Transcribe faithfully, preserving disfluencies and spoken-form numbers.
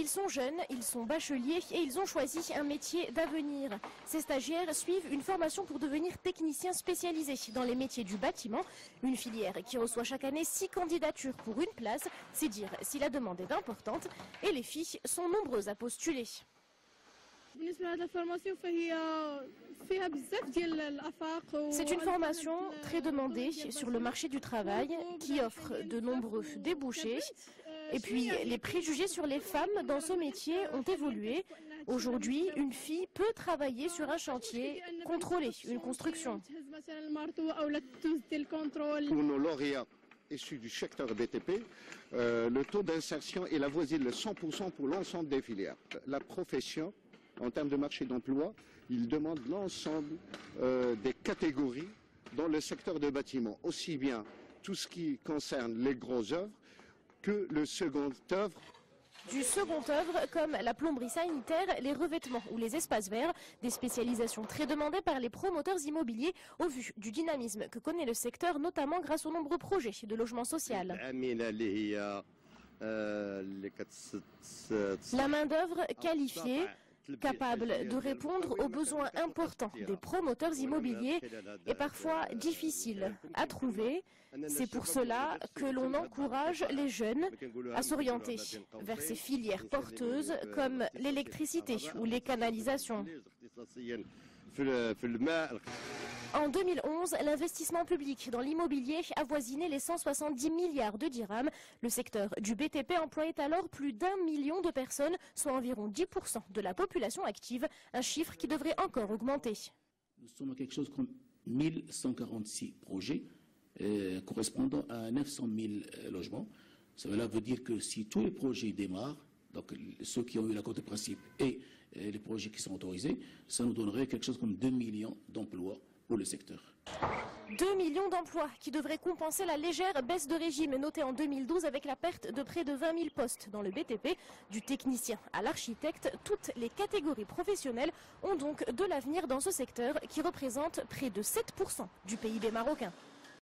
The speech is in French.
Ils sont jeunes, ils sont bacheliers et ils ont choisi un métier d'avenir. Ces stagiaires suivent une formation pour devenir techniciens spécialisés dans les métiers du bâtiment. Une filière qui reçoit chaque année six candidatures pour une place. C'est dire si la demande est importante. Et les filles sont nombreuses à postuler. C'est une formation très demandée sur le marché du travail qui offre de nombreux débouchés. Et puis, les préjugés sur les femmes dans ce métier ont évolué. Aujourd'hui, une fille peut travailler sur un chantier, contrôler une construction. Pour nos lauréats issus du secteur B T P, euh, le taux d'insertion est avoisine le cent pour cent pour l'ensemble des filières. La profession, en termes de marché d'emploi, il demande l'ensemble euh, des catégories dans le secteur de bâtiment, aussi bien tout ce qui concerne les grosses œuvres que le second œuvre. Du second œuvre, comme la plomberie sanitaire, les revêtements ou les espaces verts, des spécialisations très demandées par les promoteurs immobiliers au vu du dynamisme que connaît le secteur, notamment grâce aux nombreux projets de logement social. La main-d'œuvre qualifiée, capable de répondre aux besoins importants des promoteurs immobiliers est parfois difficile à trouver. C'est pour cela que l'on encourage les jeunes à s'orienter vers ces filières porteuses comme l'électricité ou les canalisations. En deux mille onze, l'investissement public dans l'immobilier avoisinait les cent soixante-dix milliards de dirhams. Le secteur du B T P employait alors plus d'un million de personnes, soit environ dix pour cent de la population active, un chiffre qui devrait encore augmenter. Nous sommes à quelque chose comme mille cent quarante-six projets euh, correspondant à neuf cent mille euh, logements. Cela veut dire que si tous les projets démarrent, donc ceux qui ont eu la cote de principe et euh, les projets qui sont autorisés, ça nous donnerait quelque chose comme deux millions d'emplois pour le secteur. deux millions d'emplois qui devraient compenser la légère baisse de régime notée en deux mille douze avec la perte de près de vingt mille postes dans le B T P. Du technicien à l'architecte, toutes les catégories professionnelles ont donc de l'avenir dans ce secteur qui représente près de sept pour cent du P I B marocain.